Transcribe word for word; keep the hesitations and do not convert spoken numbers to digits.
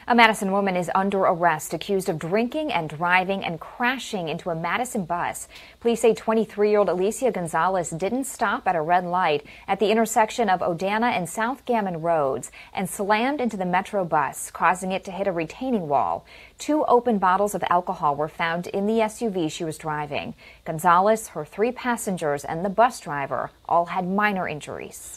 A Madison woman is under arrest accused of drinking and driving and crashing into a Madison bus. Police say twenty-three-year-old Alicia Gonzalez didn't stop at a red light at the intersection of Odana and South Gammon Roads and slammed into the Metro bus, causing it to hit a retaining wall. Two open bottles of alcohol were found in the S U V she was driving. Gonzalez, her three passengers, and the bus driver all had minor injuries.